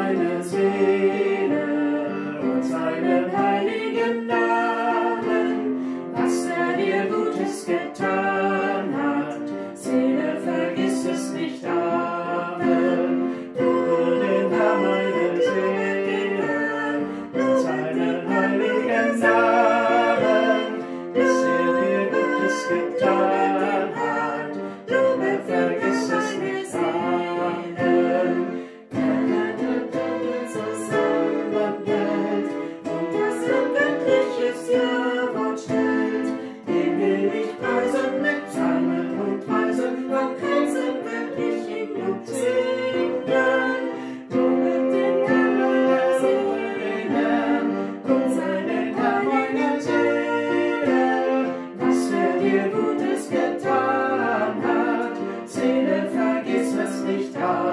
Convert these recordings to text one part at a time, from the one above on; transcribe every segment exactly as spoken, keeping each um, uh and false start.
meine Seele und seinen heiligen Namen, was er dir Gutes getan hat. Seele, vergiss es nicht, Amen. Lobe den Herrn, meine Seele und seinen heiligen Namen, was er dir Gutes getan hat. Lobe, vergiss es nicht, Amen. Zusammenhält und das ein göttliches Ja-Wort stellt, den will ich preisen mit Psalmen und Weisen, von Herzen will ich ihn Lob singen. Lobet den Herrn, meine Seele, und seinen heiligen Seele, was er dir Gutes getan hat. Seele, vergiss es nicht,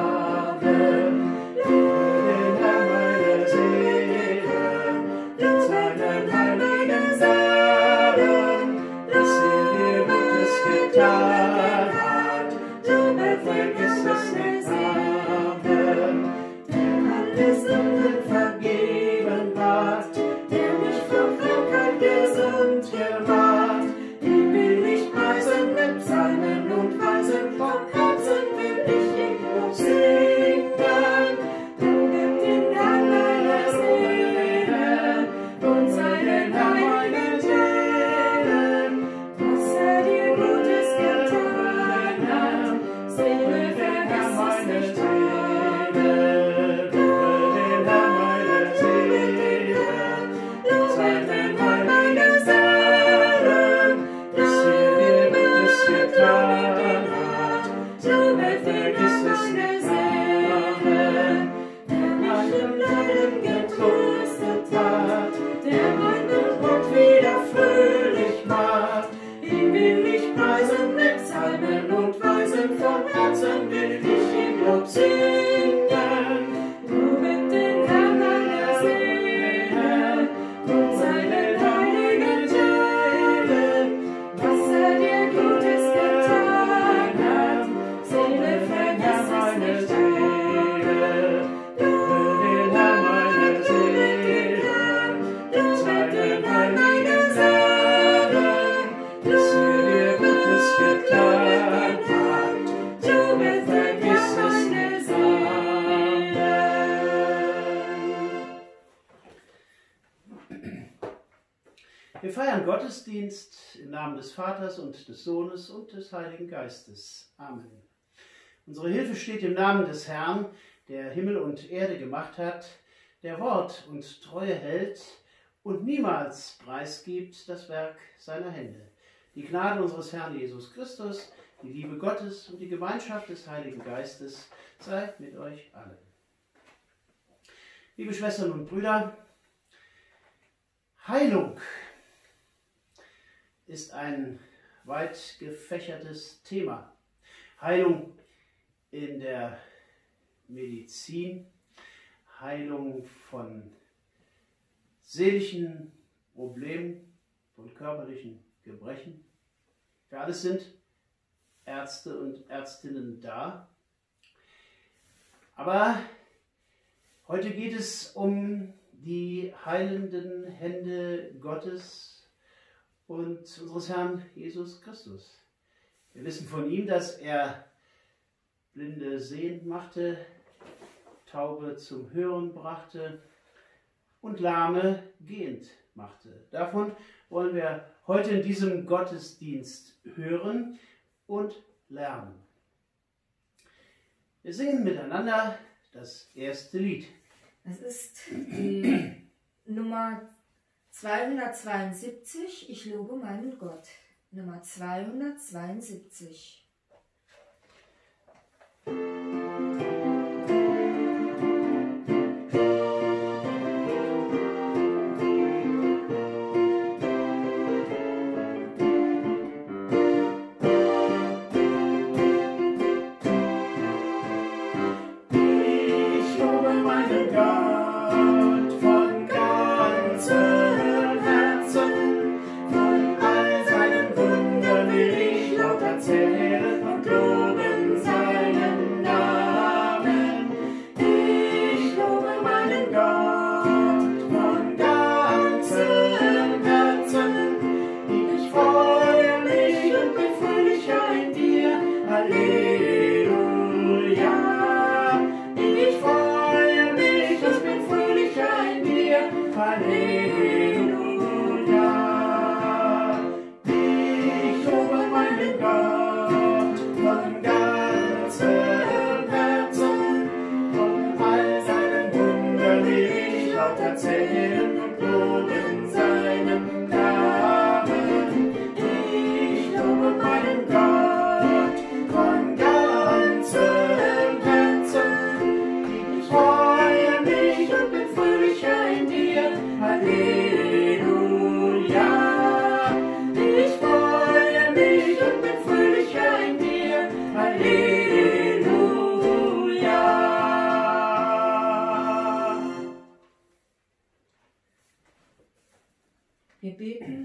Amen. Lobe den Herrn, meine Seele, und seinen heiligen Namen, was er dir Gutes getan hat. Lobe, vergiss es nicht, Amen. Der alle Sünden vergeben hat, der mich von Krankheit gesund gemacht, den will ich preisen mit Psalmen und Weisen, vom Herzen will ich ihn Lob singen. Lobet den Herrn, meine Seele, und seinen heiligen Seelen, was er dir Gutes getan hat. Seele, vergiss es nicht, Amen. Lobe den Herrn, meine Seele, und seinen heiligen Seelen, was er dir Gutes getan hat. Lobe, vergiss es nicht, Amen. Der mich im Leiden getröstet hat, der meinen Mund wieder fröhlich macht, ihn will ich preisen mit Psalmen und Weisen, von Herzen will ich ihn Lob singen. Lobet den Herrn, meine Seele, und seinen heiligen Seelen, was er dir Gutes getan hat. Seele, vergiss es nicht, Amen. Lobe den Herrn, meine Seele, und seinen heiligen Seelen, was er dir Gutes getan hat. Lobe, vergiss es nicht, Amen. Wir feiern Gottesdienst im Namen des Vaters und des Sohnes und des Heiligen Geistes. Amen. Unsere Hilfe steht im Namen des Herrn, der Himmel und Erde gemacht hat, der Wort und Treue hält und niemals preisgibt das Werk seiner Hände. Die Gnade unseres Herrn Jesus Christus, die Liebe Gottes und die Gemeinschaft des Heiligen Geistes sei mit euch allen. Liebe Schwestern und Brüder, Heilung ist ein weit gefächertes Thema. Heilung in der Medizin, Heilung von seelischen Problemen, von körperlichen Gebrechen. Für alles sind Ärzte und Ärztinnen da. Aber heute geht es um die heilenden Hände Gottes und unseres Herrn Jesus Christus. Wir wissen von ihm, dass er Blinde sehend machte, Taube zum Hören brachte und Lahme gehend machte. Davon wollen wir heute in diesem Gottesdienst hören und lernen. Wir singen miteinander das erste Lied. Es ist die Nummer zweihundertzweiundsiebzig, Ich lobe meinen Gott. Nummer zweihundertzweiundsiebzig. Gott von ganzem Herzen, von all seinen Wundern will ich laut erzählen.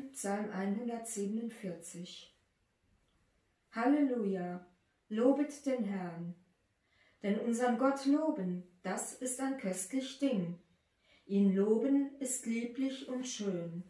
Psalm hundertsiebenundvierzig. Halleluja, lobet den Herrn. Denn unseren Gott loben, das ist ein köstlich Ding. Ihn loben ist lieblich und schön.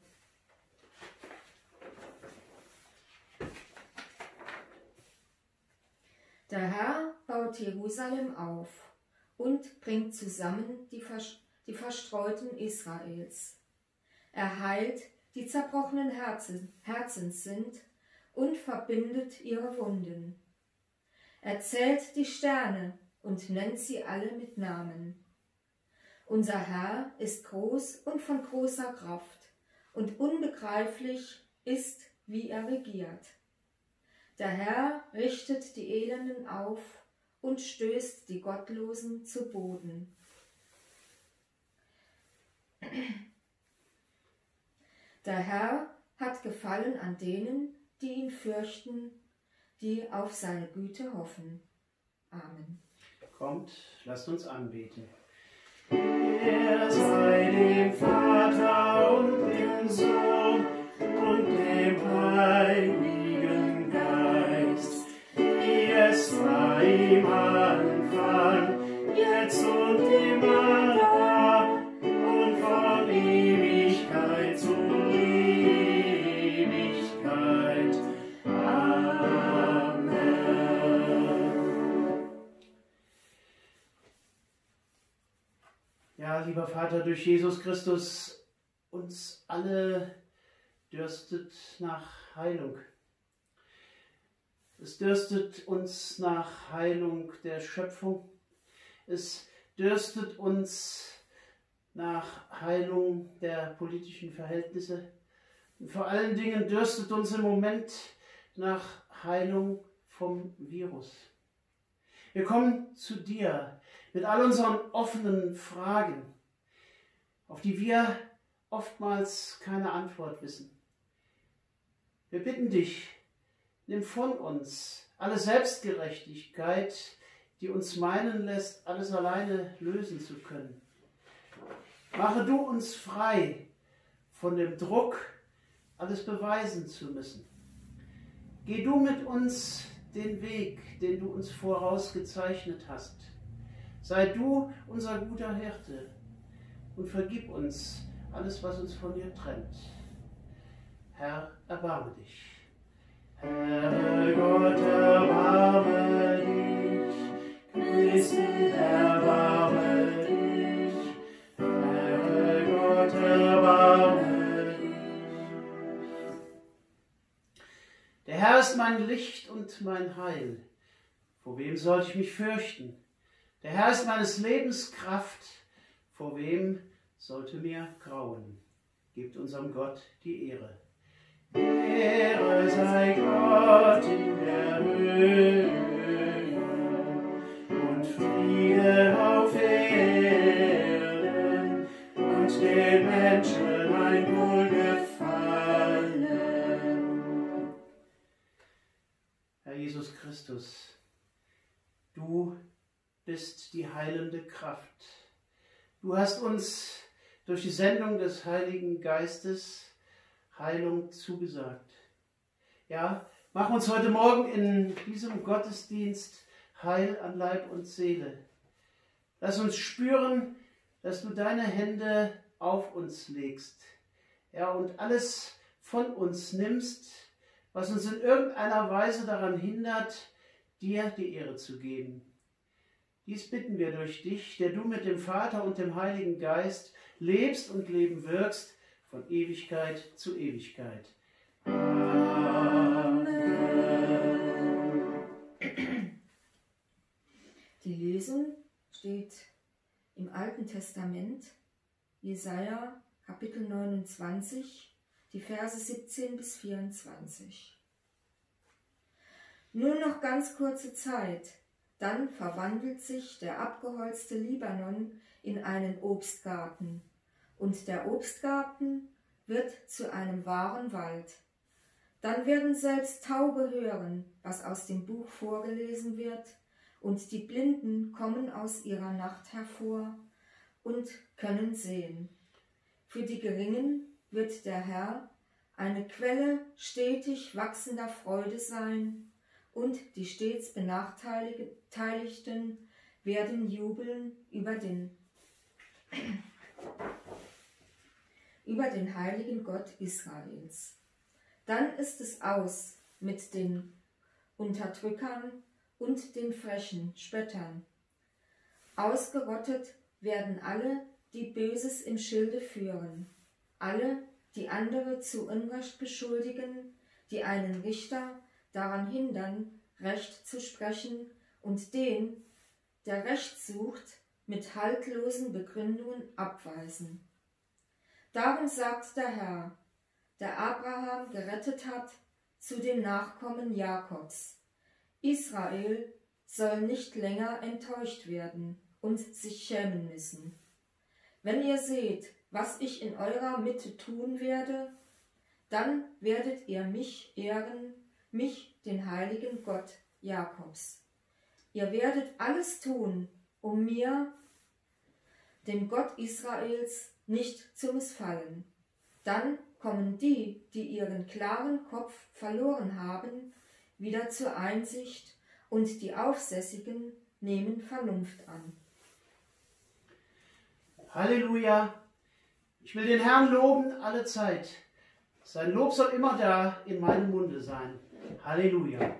Der Herr baut Jerusalem auf und bringt zusammen die, Vers die Verstreuten Israels. Er heilt, die zerbrochenen Herzen, Herzens sind, und verbindet ihre Wunden. Er zählt die Sterne und nennt sie alle mit Namen. Unser Herr ist groß und von großer Kraft, und unbegreiflich ist, wie er regiert. Der Herr richtet die Elenden auf und stößt die Gottlosen zu Boden. Der Herr hat Gefallen an denen, die ihn fürchten, die auf seine Güte hoffen. Amen. Kommt, lasst uns anbeten. Er sei dem Vater und dem Sohn und dem Heiligen Geist, wie es war im Anfang, jetzt und immer da und von Ewigkeit zu Ewigkeit. Amen. Ja, lieber Vater, durch Jesus Christus, uns alle dürstet nach Heilung. Es dürstet uns nach Heilung der Schöpfung. Es dürstet uns nach Heilung der politischen Verhältnisse. Und vor allen Dingen dürstet uns im Moment nach Heilung vom Virus. Wir kommen zu dir mit all unseren offenen Fragen, auf die wir oftmals keine Antwort wissen. Wir bitten dich, nimm von uns alle Selbstgerechtigkeit, die uns meinen lässt, alles alleine lösen zu können. Mache du uns frei von dem Druck, alles beweisen zu müssen. Geh du mit uns den Weg, den du uns vorausgezeichnet hast. Sei du unser guter Hirte und vergib uns alles, was uns von dir trennt. Herr, erbarme dich. Herr Gott, erbarme dich. Christi, erbarme dich. Herr Gott, erbarme dich. Der Herr ist mein Licht und mein Heil. Vor wem soll ich mich fürchten? Der Herr ist meines Lebens Kraft. Vor wem sollte mir grauen? Gebt unserem Gott die Ehre. Ehre sei Gott in der Höhe und Friede auf Erden und den Menschen ein Wohlgefallen. Herr Jesus Christus, du bist die heilende Kraft. Du hast uns durch die Sendung des Heiligen Geistes Heilung zugesagt. Ja, mach uns heute Morgen in diesem Gottesdienst heil an Leib und Seele. Lass uns spüren, dass du deine Hände auf uns legst. Ja, und alles von uns nimmst, was uns in irgendeiner Weise daran hindert, dir die Ehre zu geben. Dies bitten wir durch dich, der du mit dem Vater und dem Heiligen Geist lebst und leben wirkst, von Ewigkeit zu Ewigkeit. Amen. Die Lesung steht im Alten Testament, Jesaja Kapitel neunundzwanzig, die Verse siebzehn bis vierundzwanzig. Nur noch ganz kurze Zeit, dann verwandelt sich der abgeholzte Libanon in einen Obstgarten. Und der Obstgarten wird zu einem wahren Wald. Dann werden selbst Taube hören, was aus dem Buch vorgelesen wird, und die Blinden kommen aus ihrer Nacht hervor und können sehen. Für die Geringen wird der Herr eine Quelle stetig wachsender Freude sein, und die stets Benachteiligten werden jubeln über den, über den heiligen Gott Israels. Dann ist es aus mit den Unterdrückern und den frechen Spöttern. Ausgerottet werden alle, die Böses im Schilde führen, alle, die andere zu Unrecht beschuldigen, die einen Richter daran hindern, Recht zu sprechen, und den, der Recht sucht, mit haltlosen Begründungen abweisen. Darum sagt der Herr, der Abraham gerettet hat, zu den Nachkommen Jakobs: Israel soll nicht länger enttäuscht werden und sich schämen müssen. Wenn ihr seht, was ich in eurer Mitte tun werde, dann werdet ihr mich ehren, mich, den heiligen Gott Jakobs. Ihr werdet alles tun, um mir, dem Gott Israels, nicht zu missfallen. Dann kommen die, die ihren klaren Kopf verloren haben, wieder zur Einsicht, und die Aufsässigen nehmen Vernunft an. Halleluja! Ich will den Herrn loben alle Zeit. Sein Lob soll immer da in meinem Munde sein. Halleluja!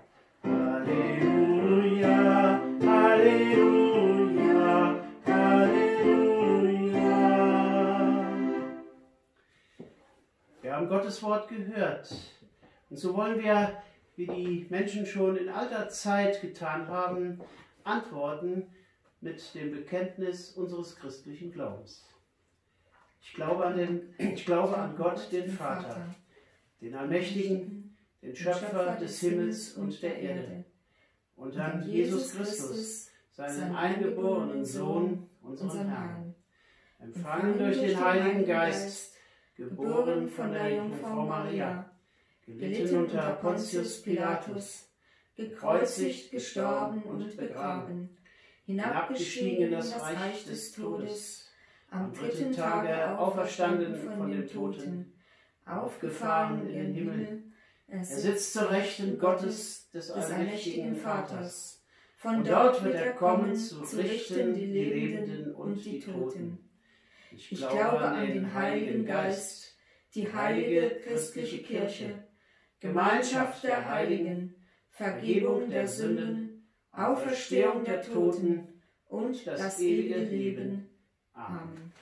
Halleluja! Halleluja! Halleluja! Wir haben Gottes Wort gehört. Und so wollen wir, wie die Menschen schon in alter Zeit getan haben, antworten mit dem Bekenntnis unseres christlichen Glaubens. Ich glaube an, den, ich glaube an Gott, den Vater, den Allmächtigen, den Schöpfer des Himmels und der Erde, und an Jesus Christus, seinen eingeborenen Sohn, unseren Herrn, empfangen durch den Heiligen Geist, geboren von der Jungfrau Maria, gelitten unter Pontius Pilatus, gekreuzigt, gestorben und begraben, hinabgestiegen in das Reich des Todes, am dritten Tage auferstanden von den Toten, aufgefahren in den Himmel. Er sitzt zur Rechten Gottes, des allmächtigen Vaters. Von dort wird er kommen, zu richten die Lebenden und die Toten. Ich glaube an den Heiligen Geist, die heilige christliche Kirche, Gemeinschaft der Heiligen, Vergebung der Sünden, Auferstehung der Toten und das ewige Leben. Amen.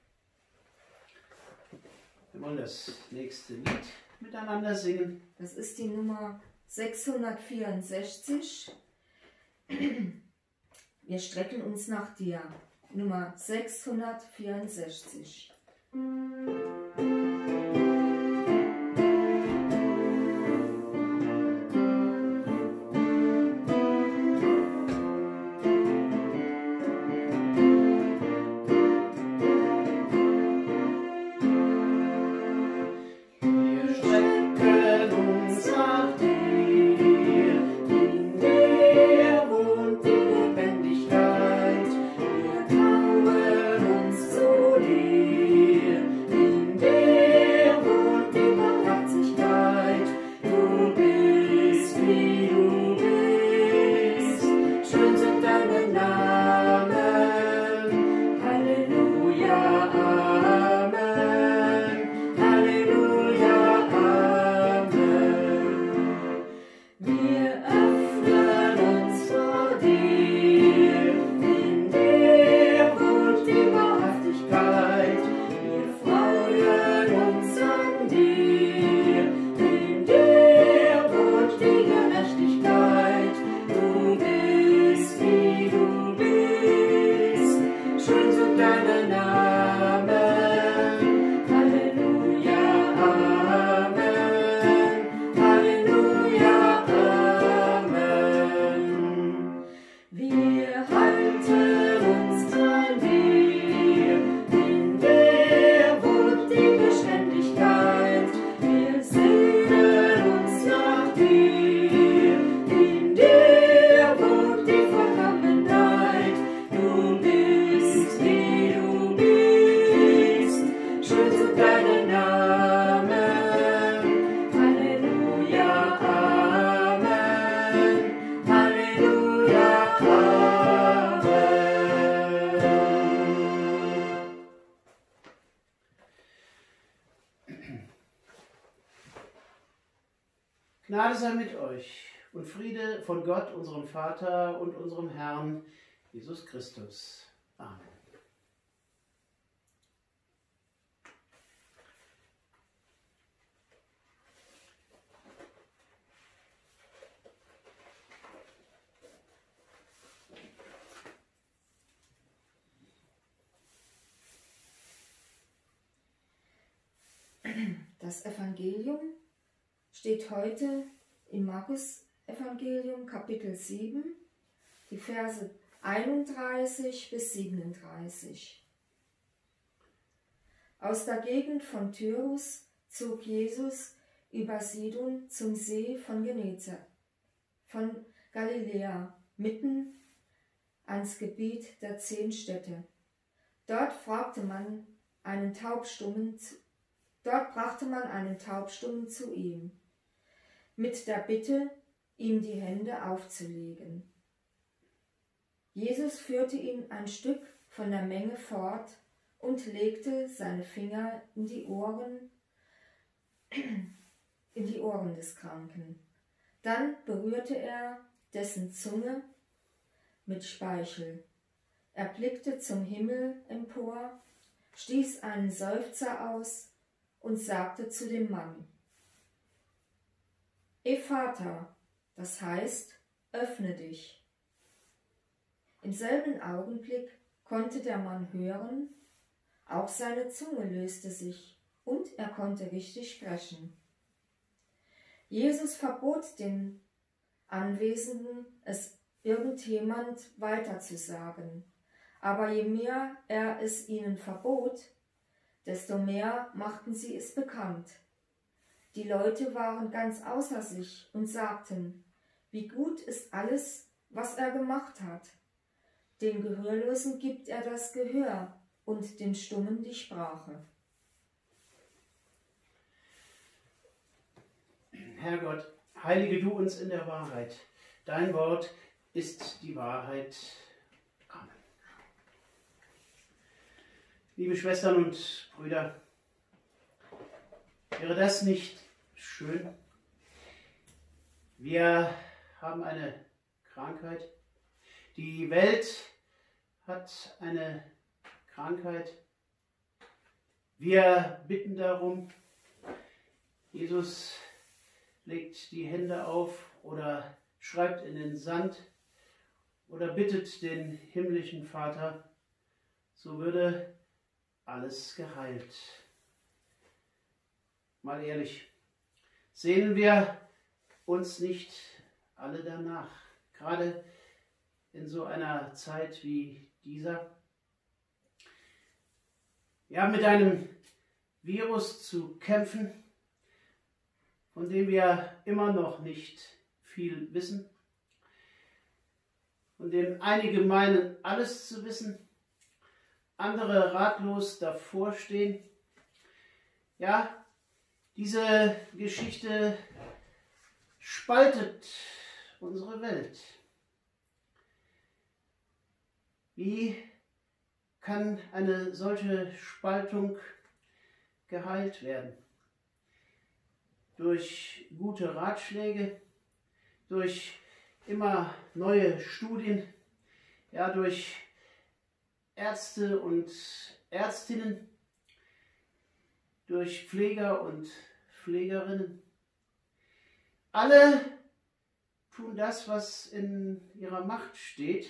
Wir wollen das nächste Lied miteinander singen. Das ist die Nummer sechshundertvierundsechzig. Wir strecken uns nach dir. Nummer sechshundertvierundsechzig. Gnade sei mit euch und Friede von Gott, unserem Vater und unserem Herrn Jesus Christus. Amen. Das Evangelium steht heute im Markus-Evangelium, Kapitel sieben, die Verse einunddreißig bis siebenunddreißig. Aus der Gegend von Tyrus zog Jesus über Sidon zum See von Genezareth, von Galiläa, mitten ans Gebiet der zehn Städte. Dort fragte man einen Taubstummen zu Dort brachte man einen Taubstummen zu ihm, mit der Bitte, ihm die Hände aufzulegen. Jesus führte ihn ein Stück von der Menge fort und legte seine Finger in die Ohren, in die Ohren des Kranken. Dann berührte er dessen Zunge mit Speichel. Er blickte zum Himmel empor, stieß einen Seufzer aus und sagte zu dem Mann: Ephata, das heißt, öffne dich. Im selben Augenblick konnte der Mann hören, auch seine Zunge löste sich und er konnte richtig sprechen. Jesus verbot den Anwesenden, es irgendjemand weiterzusagen, aber je mehr er es ihnen verbot, desto mehr machten sie es bekannt. Die Leute waren ganz außer sich und sagten: Wie gut ist alles, was er gemacht hat. Den Gehörlosen gibt er das Gehör und den Stummen die Sprache. Herr Gott, heilige du uns in der Wahrheit. Dein Wort ist die Wahrheit. Amen. Liebe Schwestern und Brüder, wäre das nicht schön? Wir haben eine Krankheit. Die Welt hat eine Krankheit. Wir bitten darum. Jesus legt die Hände auf oder schreibt in den Sand oder bittet den himmlischen Vater, so würde alles geheilt. Mal ehrlich, sehnen wir uns nicht alle danach, gerade in so einer Zeit wie dieser? Wir haben mit einem Virus zu kämpfen, von dem wir immer noch nicht viel wissen, von dem einige meinen, alles zu wissen, andere ratlos davor stehen. Ja, diese Geschichte spaltet unsere Welt. Wie kann eine solche Spaltung geheilt werden? Durch gute Ratschläge, durch immer neue Studien, ja, durch Ärzte und Ärztinnen, durch Pfleger und Pflegerinnen. Alle tun das, was in ihrer Macht steht.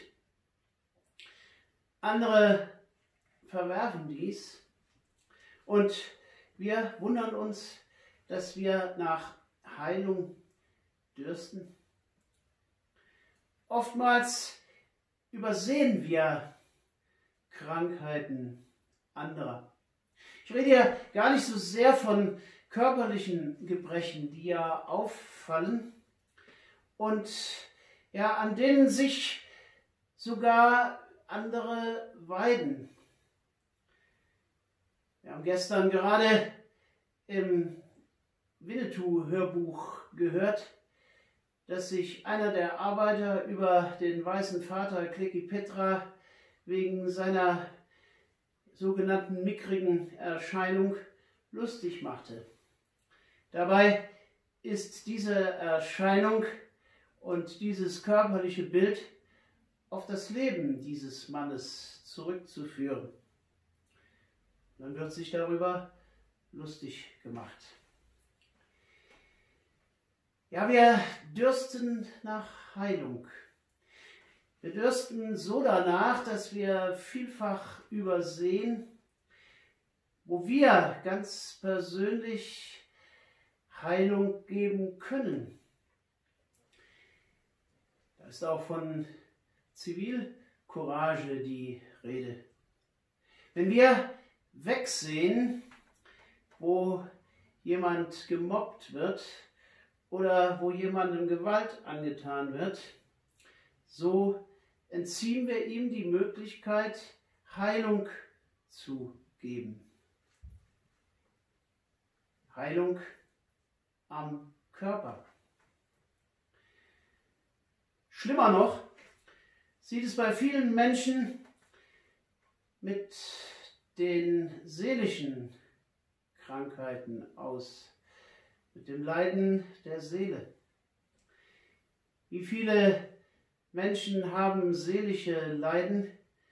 Andere verwerfen dies und wir wundern uns, dass wir nach Heilung dürsten. Oftmals übersehen wir Krankheiten anderer. Ich rede ja gar nicht so sehr von körperlichen Gebrechen, die ja auffallen und ja, an denen sich sogar andere weiden. Wir haben gestern gerade im Winnetou-Hörbuch gehört, dass sich einer der Arbeiter über den weißen Vater Kleki Petra wegen seiner sogenannten mickrigen Erscheinung lustig machte. Dabei ist diese Erscheinung und dieses körperliche Bild auf das Leben dieses Mannes zurückzuführen. Dann wird sich darüber lustig gemacht. Ja, wir dürsten nach Heilung. Wir dürsten so danach, dass wir vielfach übersehen, wo wir ganz persönlich Heilung geben können. Da ist auch von Zivilcourage die Rede. Wenn wir wegsehen, wo jemand gemobbt wird oder wo jemandem Gewalt angetan wird, so entziehen wir ihm die Möglichkeit, Heilung zu geben. Heilung am Körper. Schlimmer noch, sieht es bei vielen Menschen mit den seelischen Krankheiten aus, mit dem Leiden der Seele. Wie viele Menschen haben seelische Leiden,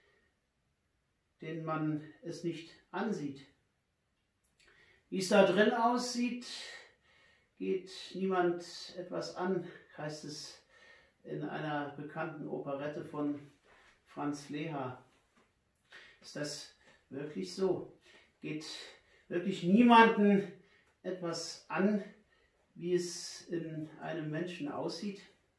denen man es nicht ansieht. Wie es da drin aussieht, geht niemand etwas an, heißt es in einer bekannten Operette von Franz Leha. Ist das wirklich so? Geht wirklich niemanden etwas an, wie es in einem Menschen aussieht?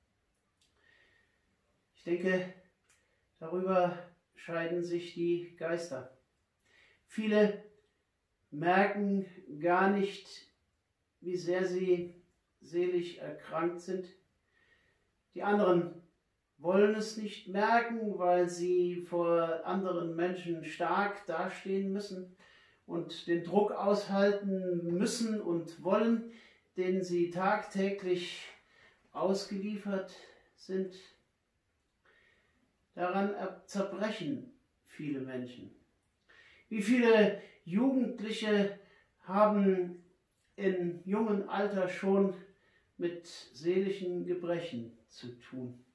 Ich denke, darüber scheiden sich die Geister. Viele merken gar nicht, wie sehr sie seelisch erkrankt sind. Die anderen wollen es nicht merken, weil sie vor anderen Menschen stark dastehen müssen und den Druck aushalten müssen und wollen, den sie tagtäglich ausgeliefert sind. Daran zerbrechen viele Menschen. Wie viele Jugendliche haben in jungem Alter schon mit seelischen Gebrechen zu tun?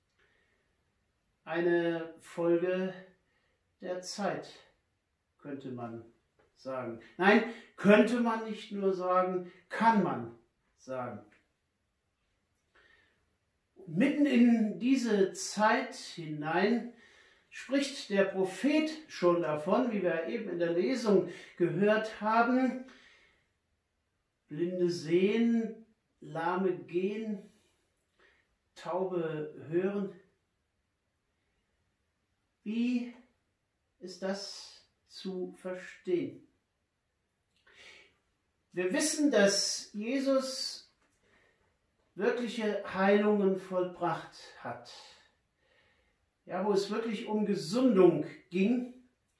Eine Folge der Zeit, könnte man sagen. Nein, könnte man nicht nur sagen, kann man sagen. Mitten in diese Zeit hinein spricht der Prophet schon davon, wie wir eben in der Lesung gehört haben: Blinde sehen, Lahme gehen, Taube hören. Wie ist das zu verstehen? Wir wissen, dass Jesus wirkliche Heilungen vollbracht hat. Ja, wo es wirklich um Gesundung ging,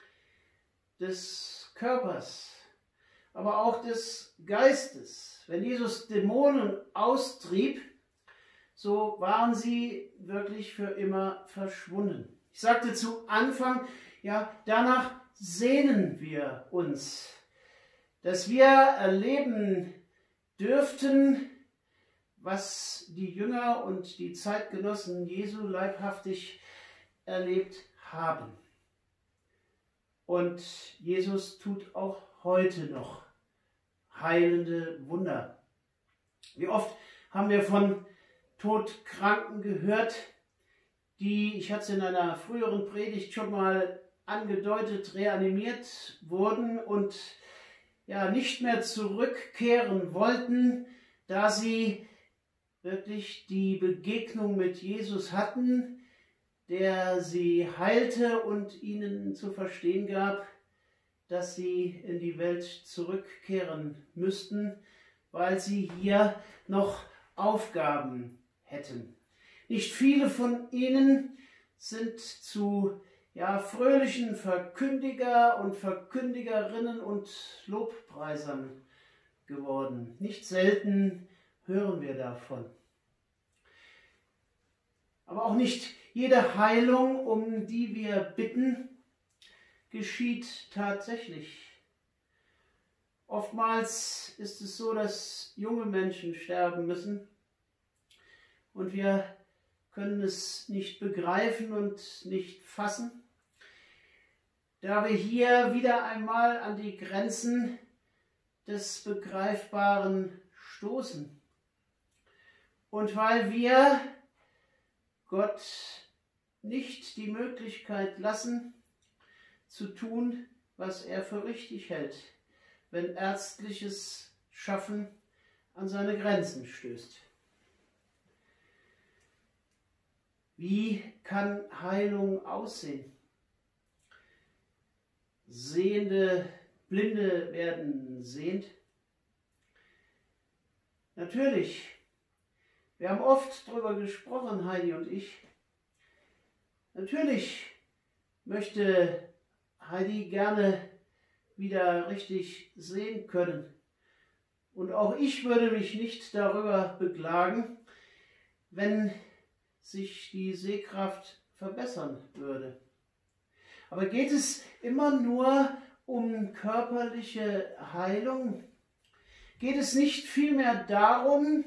des Körpers, aber auch des Geistes. Wenn Jesus Dämonen austrieb, so waren sie wirklich für immer verschwunden. Ich sagte zu Anfang, ja, danach sehnen wir uns, dass wir erleben dürften, was die Jünger und die Zeitgenossen Jesu leibhaftig erlebt haben. Und Jesus tut auch heute noch heilende Wunder. Wie oft haben wir von Todkranken gehört, die, ich hatte es in einer früheren Predigt schon mal angedeutet, reanimiert wurden und ja nicht mehr zurückkehren wollten, da sie wirklich die Begegnung mit Jesus hatten, der sie heilte und ihnen zu verstehen gab, dass sie in die Welt zurückkehren müssten, weil sie hier noch Aufgaben hätten. Nicht viele von ihnen sind zu ja, fröhlichen Verkündiger und Verkündigerinnen und Lobpreisern geworden. Nicht selten hören wir davon. Aber auch nicht jede Heilung, um die wir bitten, geschieht tatsächlich. Oftmals ist es so, dass junge Menschen sterben müssen und wir können es nicht begreifen und nicht fassen, da wir hier wieder einmal an die Grenzen des Begreifbaren stoßen. Und weil wir Gott nicht die Möglichkeit lassen, zu tun, was er für richtig hält, wenn ärztliches Schaffen an seine Grenzen stößt. Wie kann Heilung aussehen? Sehende, Blinde werden sehend. Natürlich, wir haben oft darüber gesprochen, Heidi und ich. Natürlich möchte Heidi gerne wieder richtig sehen können. Und auch ich würde mich nicht darüber beklagen, wenn sich die Sehkraft verbessern würde. Aber geht es immer nur um körperliche Heilung? Geht es nicht vielmehr darum,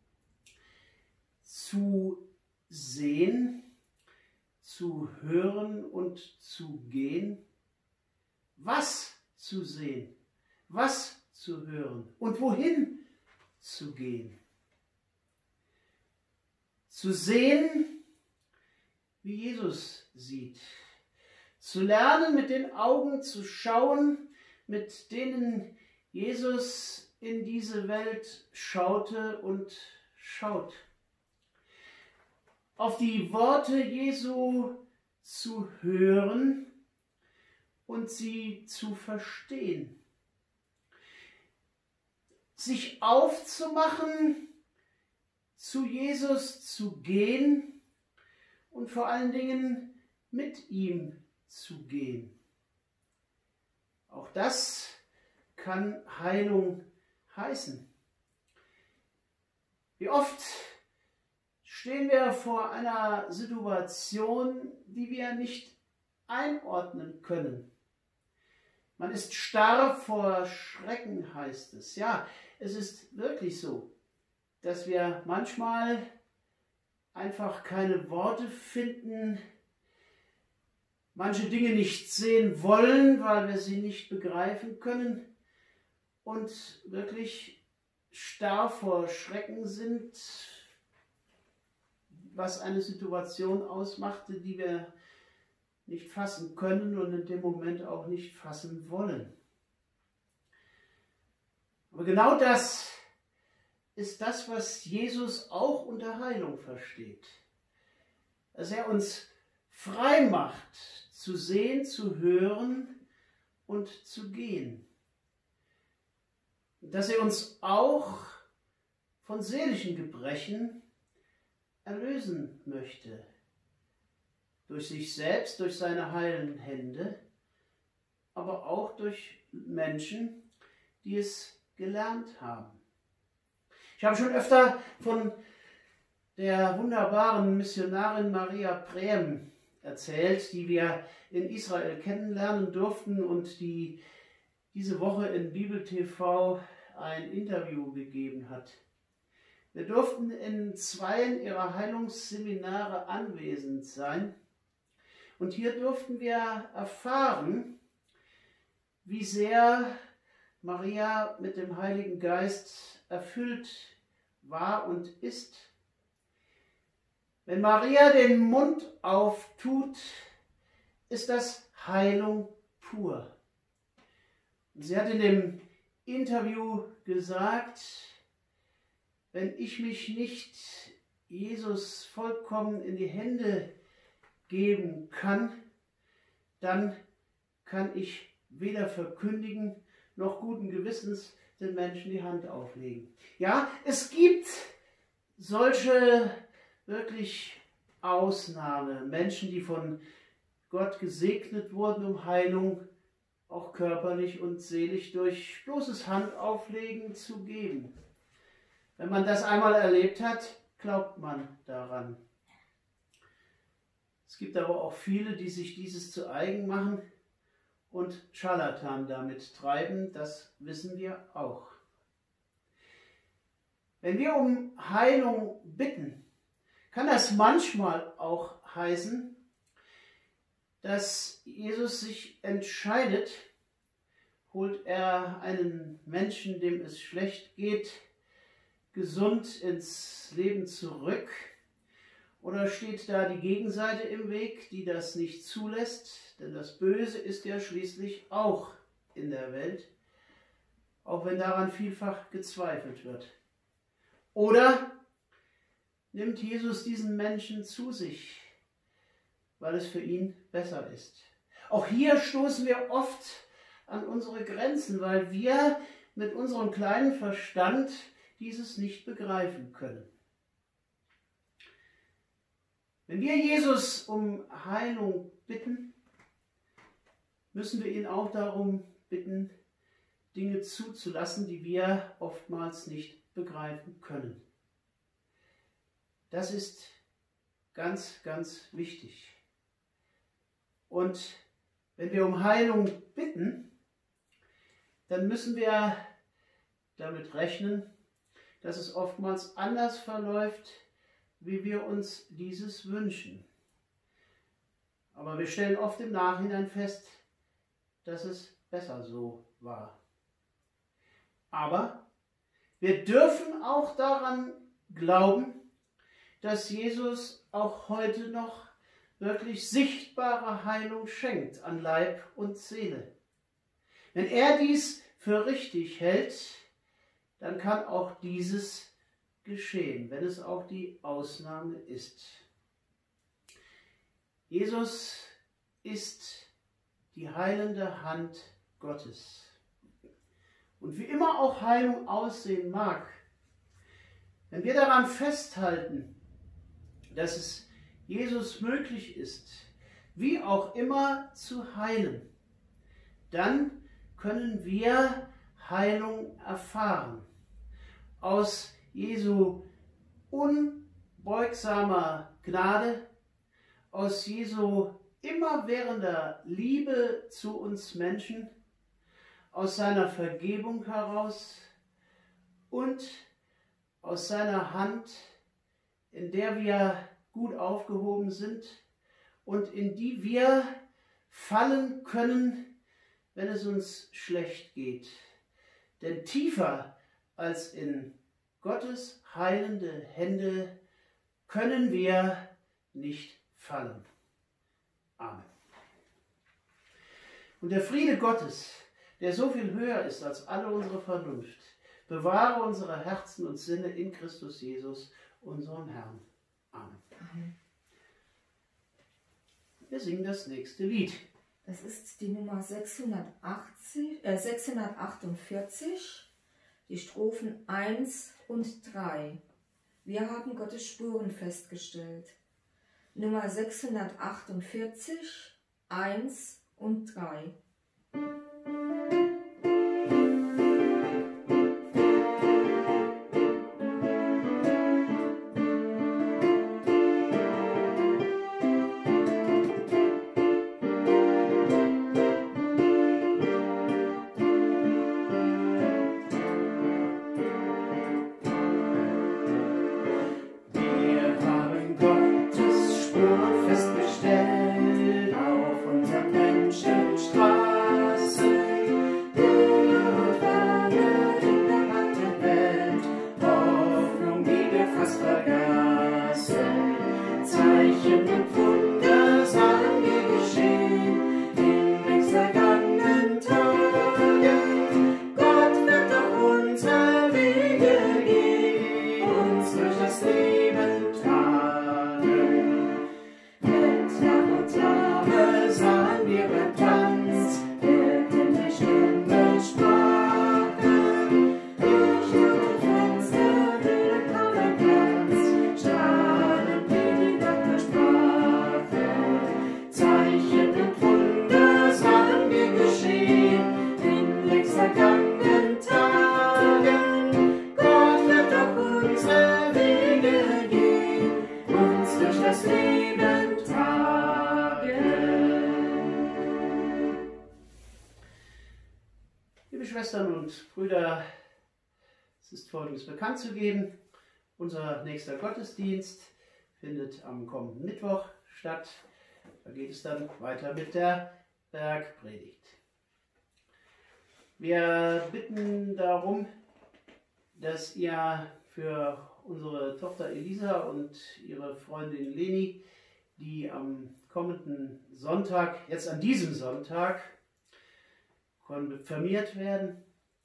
zu sehen, zu hören und zu gehen? Was zu sehen, was zu hören und wohin zu gehen? Zu sehen, wie Jesus sieht. Zu lernen, mit den Augen zu schauen, mit denen Jesus in diese Welt schaute und schaut. Auf die Worte Jesu zu hören und sie zu verstehen. Sich aufzumachen, zu Jesus zu gehen und vor allen Dingen mit ihm zu gehen. Auch das kann Heilung heißen. Wie oft stehen wir vor einer Situation, die wir nicht einordnen können. Man ist starr vor Schrecken, heißt es. Ja, es ist wirklich so, dass wir manchmal einfach keine Worte finden, manche Dinge nicht sehen wollen, weil wir sie nicht begreifen können und wirklich starr vor Schrecken sind, was eine Situation ausmachte, die wir nicht fassen können und in dem Moment auch nicht fassen wollen. Aber genau das ist das, was Jesus auch unter Heilung versteht. Dass er uns frei macht, zu sehen, zu hören und zu gehen. Dass er uns auch von seelischen Gebrechen erlösen möchte. Durch sich selbst, durch seine heilenden Hände, aber auch durch Menschen, die es gelernt haben. Ich habe schon öfter von der wunderbaren Missionarin Maria Prem erzählt, die wir in Israel kennenlernen durften und die diese Woche in Bibel T V ein Interview gegeben hat. Wir durften in zweien ihrer Heilungsseminare anwesend sein und hier durften wir erfahren, wie sehr Maria mit dem Heiligen Geist erfüllt war und ist. Wenn Maria den Mund auftut, ist das Heilung pur. Und sie hat in dem Interview gesagt, wenn ich mich nicht Jesus vollkommen in die Hände geben kann, dann kann ich weder verkündigen noch guten Gewissens den Menschen die Hand auflegen. Ja, es gibt solche wirklich Ausnahmen, Menschen, die von Gott gesegnet wurden, um Heilung auch körperlich und seelisch durch bloßes Handauflegen zu geben. Wenn man das einmal erlebt hat, glaubt man daran. Es gibt aber auch viele, die sich dieses zu eigen machen und Scharlatan damit treiben, das wissen wir auch. Wenn wir um Heilung bitten, kann das manchmal auch heißen, dass Jesus sich entscheidet, holt er einen Menschen, dem es schlecht geht, gesund ins Leben zurück, oder steht da die Gegenseite im Weg, die das nicht zulässt, denn das Böse ist ja schließlich auch in der Welt, auch wenn daran vielfach gezweifelt wird. Oder nimmt Jesus diesen Menschen zu sich, weil es für ihn besser ist. Auch hier stoßen wir oft an unsere Grenzen, weil wir mit unserem kleinen Verstand dieses nicht begreifen können. Wenn wir Jesus um Heilung bitten, müssen wir ihn auch darum bitten, Dinge zuzulassen, die wir oftmals nicht begreifen können. Das ist ganz, ganz wichtig. Und wenn wir um Heilung bitten, dann müssen wir damit rechnen, dass es oftmals anders verläuft, wie wir uns dieses wünschen. Aber wir stellen oft im Nachhinein fest, dass es besser so war. Aber wir dürfen auch daran glauben, dass Jesus auch heute noch wirklich sichtbare Heilung schenkt an Leib und Seele. Wenn er dies für richtig hält, dann kann auch dieses geschehen, wenn es auch die Ausnahme ist. Jesus ist die heilende Hand Gottes. Und wie immer auch Heilung aussehen mag, wenn wir daran festhalten, dass es Jesus möglich ist, wie auch immer zu heilen, dann können wir Heilung erfahren. Aus Jesu unbeugsamer Gnade, aus Jesu immerwährender Liebe zu uns Menschen, aus seiner Vergebung heraus und aus seiner Hand, in der wir gut aufgehoben sind und in die wir fallen können, wenn es uns schlecht geht. Denn tiefer als in Gottes heilende Hände können wir nicht fallen. Amen. Und der Friede Gottes, der so viel höher ist als alle unsere Vernunft, bewahre unsere Herzen und Sinne in Christus Jesus, unserem Herrn. Amen. Amen. Wir singen das nächste Lied. Das ist die Nummer sechshundertachtzig, äh, sechshundertachtundvierzig, die Strophen eins und drei. Wir haben Gottes Spuren festgestellt. Nummer sechshundertachtundvierzig, eins und drei. Festgestellt auf unserer Menschenstraße. Schwestern und Brüder, es ist Folgendes bekannt zu geben. Unser nächster Gottesdienst findet am kommenden Mittwoch statt. Da geht es dann weiter mit der Bergpredigt. Wir bitten darum, dass ihr für unsere Tochter Elisa und ihre Freundin Leni, die am kommenden Sonntag, jetzt an diesem Sonntag, konfirmiert werden,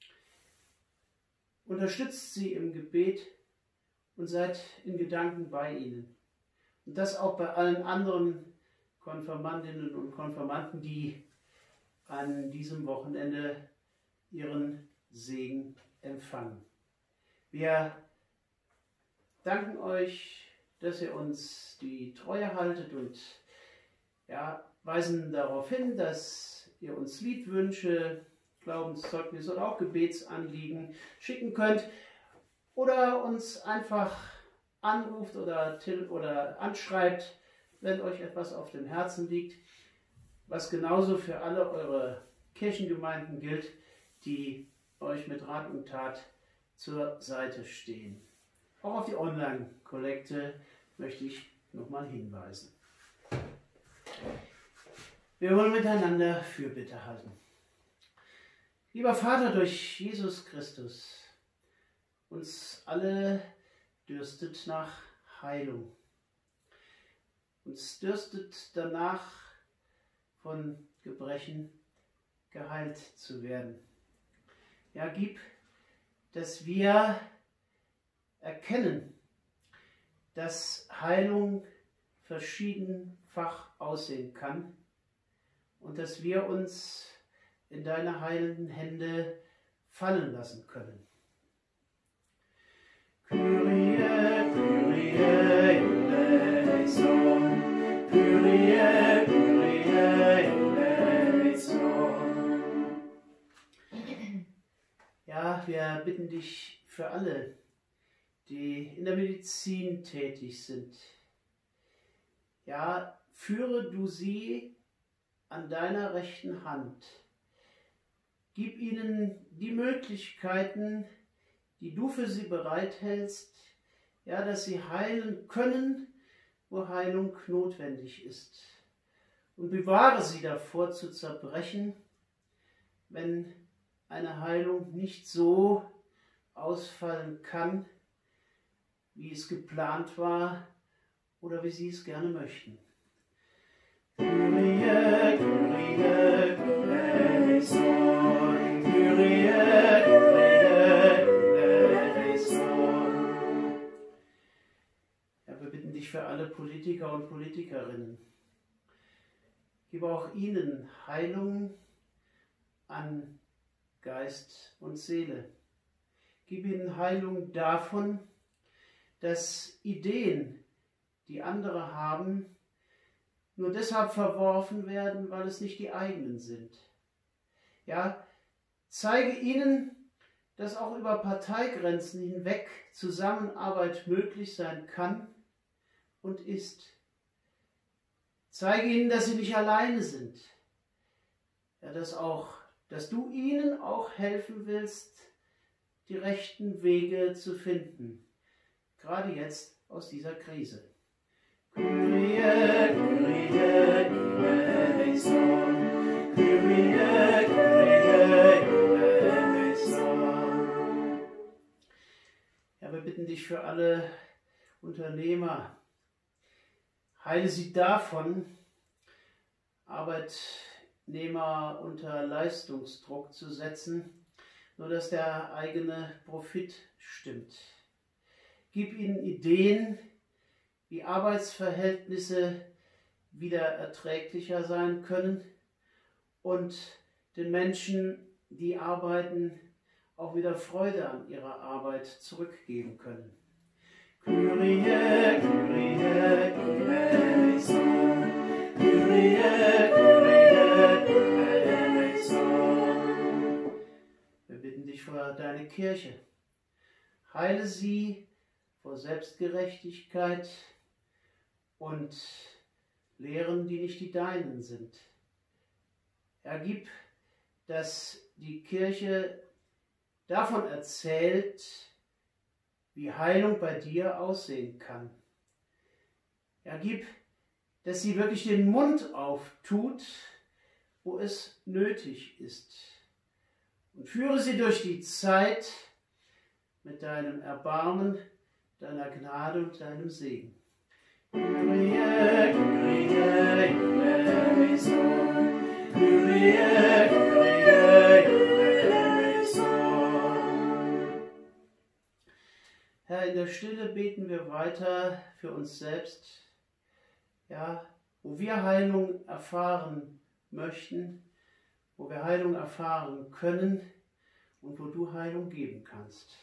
unterstützt sie im Gebet und seid in Gedanken bei ihnen. Und das auch bei allen anderen Konfirmandinnen und Konfirmanden, die an diesem Wochenende ihren Segen empfangen. Wir danken euch, dass ihr uns die Treue haltet und ja, weisen darauf hin, dass ihr uns Liedwünsche, Glaubenszeugnisse oder auch Gebetsanliegen schicken könnt oder uns einfach anruft oder, oder anschreibt, wenn euch etwas auf dem Herzen liegt, was genauso für alle eure Kirchengemeinden gilt, die euch mit Rat und Tat zur Seite stehen. Auch auf die Online-Kollekte möchte ich nochmal hinweisen. Wir wollen miteinander Fürbitte halten. Lieber Vater, durch Jesus Christus, uns alle dürstet nach Heilung. Uns dürstet danach, von Gebrechen geheilt zu werden. Ja, gib, dass wir erkennen, dass Heilung verschiedenfach aussehen kann und dass wir uns in deine heilenden Hände fallen lassen können. Kyrie, Kyrie, eleison. Kyrie, Kyrie, eleison. Ja, wir bitten dich für alle, die in der Medizin tätig sind. Ja, führe du sie an deiner rechten Hand. Gib ihnen die Möglichkeiten, die du für sie bereithältst, ja, dass sie heilen können, wo Heilung notwendig ist. Und bewahre sie davor zu zerbrechen, wenn eine Heilung nicht so ausfallen kann, wie es geplant war oder wie sie es gerne möchten. Kyrie, Kyrie, eleison. Kyrie, Kyrie, eleison. Ja, wir bitten dich für alle Politiker und Politikerinnen. Gib auch ihnen Heilung an Geist und Seele. Gib ihnen Heilung davon, dass Ideen, die andere haben, nur deshalb verworfen werden, weil es nicht die eigenen sind. Ja, zeige ihnen, dass auch über Parteigrenzen hinweg Zusammenarbeit möglich sein kann und ist. Zeige ihnen, dass sie nicht alleine sind. Ja, dass, auch, dass du ihnen auch helfen willst, die rechten Wege zu finden. Gerade jetzt aus dieser Krise. Kyrie, Kyrie, eleison. Kyrie, Kyrie, eleison. Ja, wir bitten dich für alle Unternehmer. Heile sie davon, Arbeitnehmer unter Leistungsdruck zu setzen, nur dass der eigene Profit stimmt. Gib ihnen Ideen, wie Arbeitsverhältnisse wieder erträglicher sein können und den Menschen, die arbeiten, auch wieder Freude an ihrer Arbeit zurückgeben können. Kyrie, Kyrie, eleison. Kyrie, Kyrie, eleison. Wir bitten dich für deine Kirche. Heile sie vor Selbstgerechtigkeit und Lehren, die nicht die deinen sind. Ergib, dass die Kirche davon erzählt, wie Heilung bei dir aussehen kann. Ja, gib, dass sie wirklich den Mund auftut, wo es nötig ist. Und führe sie durch die Zeit mit deinem Erbarmen, deiner Gnade und deinem Segen. Kyrie, Kyrie, eleison. Kyrie, Kyrie, eleison. Herr, in der Stille beten wir weiter für uns selbst, ja, wo wir Heilung erfahren möchten, wo wir Heilung erfahren können und wo du Heilung geben kannst.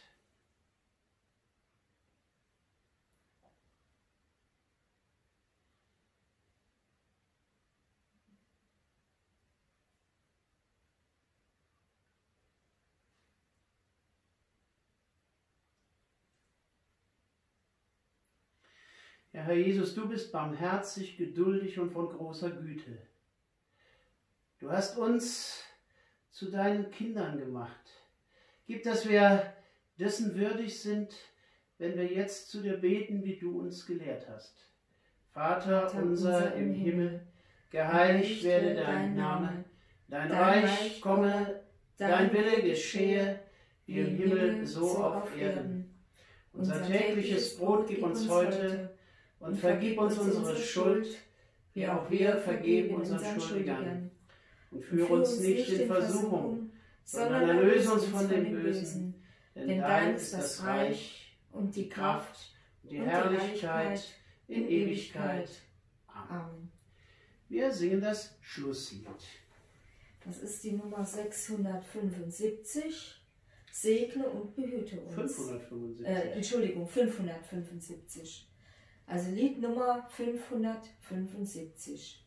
Ja, Herr Jesus, du bist barmherzig, geduldig und von großer Güte. Du hast uns zu deinen Kindern gemacht. Gib, dass wir dessen würdig sind, wenn wir jetzt zu dir beten, wie du uns gelehrt hast. Vater, Vater unser im Himmel, Himmel, geheiligt werde dein Name, dein Reich komme, dein Wille geschehe, wie im Himmel, so auf Erden. Unser tägliches Brot gib uns heute und vergib uns unsere Schuld, wie auch wir vergeben unseren Schuldigern. Und führe uns nicht in Versuchung, sondern erlöse uns von dem Bösen. Denn dein ist das Reich und die Kraft und die Herrlichkeit in Ewigkeit. Amen. Wir singen das Schlusslied. Das ist die Nummer sechshundertfünfundsiebzig. Segne und behüte uns. fünfhundertfünfundsiebzig. Äh, Entschuldigung, fünfhundertfünfundsiebzig. Also Lied Nummer fünfhundertfünfundsiebzig.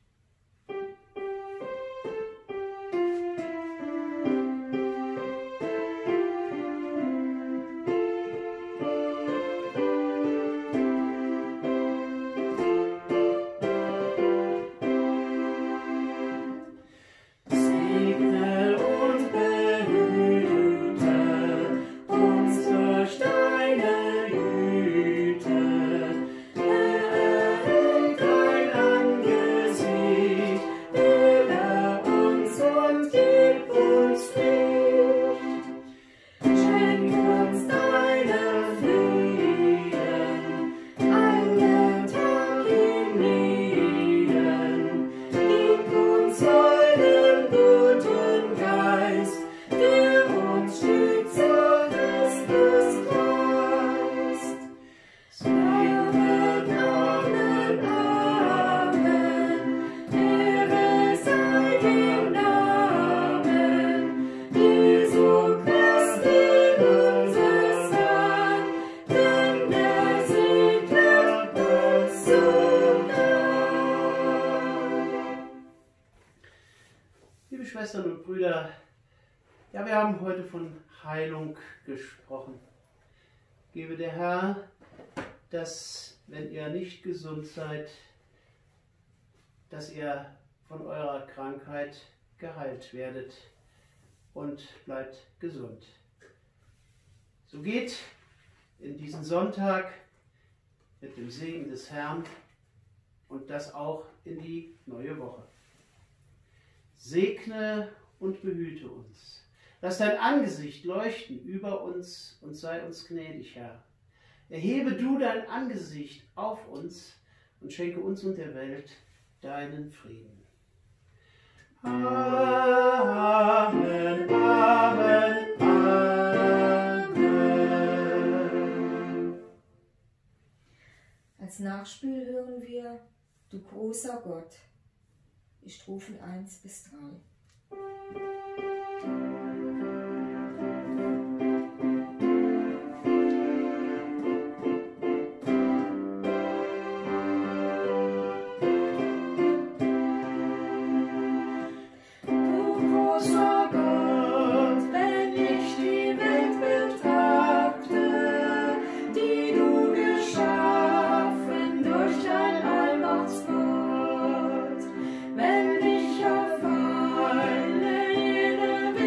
Schwestern und Brüder, ja, wir haben heute von Heilung gesprochen. Gebe der Herr, dass, wenn ihr nicht gesund seid, dass ihr von eurer Krankheit geheilt werdet und bleibt gesund. So geht in diesen Sonntag mit dem Segen des Herrn und das auch in die neue Woche. Segne und behüte uns. Lass dein Angesicht leuchten über uns und sei uns gnädig, Herr. Erhebe du dein Angesicht auf uns und schenke uns und der Welt deinen Frieden. Amen, Amen, Amen. Als Nachspiel hören wir Du großer Gott. Die Strophen eins bis drei. Wenn ich auf alle jene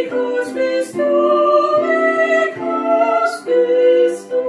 wie groß bist du, wie groß bist du.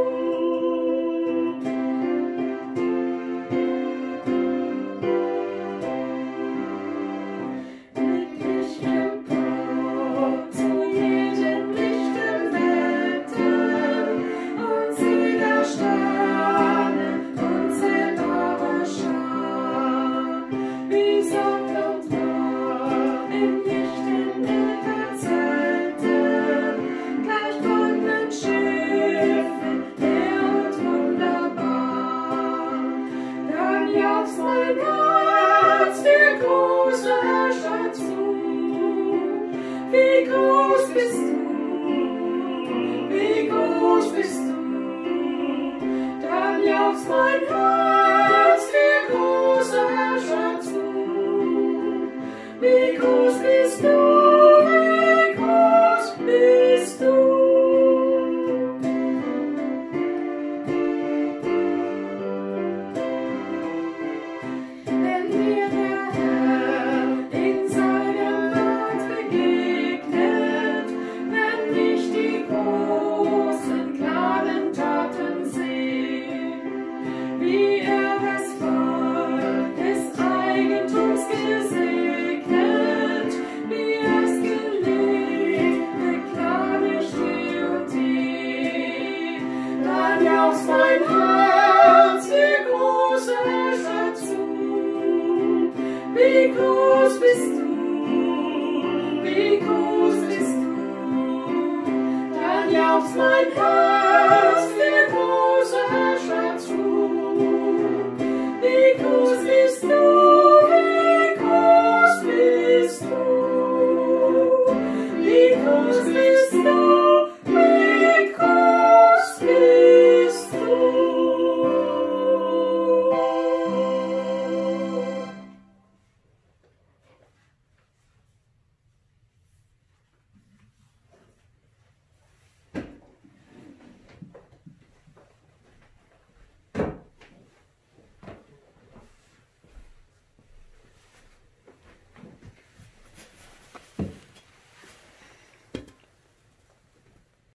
Mit Licht empor zu jedem lichten Wetter und sieh der Sterne unzählbare Schar, wie Sonne und Mond im lichten Ätherzeiten, gleich goldenen Schiffen, hehr und wunderbar. Dann jauchzt mein Herz dir große Herrschaft zu. Wie groß bist du, wie groß bist du. Dann jauchzt mein Herz dir große Herrschaft zu. Wie groß bist du, wie groß bist du. Wenn mir der Herr in seinem Wort begegnet, wenn ich die großen Gnadentaten sehe, wie er das Volk des Eigentums gesegnet, wie es gelegt, beklage ich je und je. Dann jauchzt mein Herz die große Herrschaft zu. Wie groß bist du, wie groß bist du. Dann jauchzt mein Herz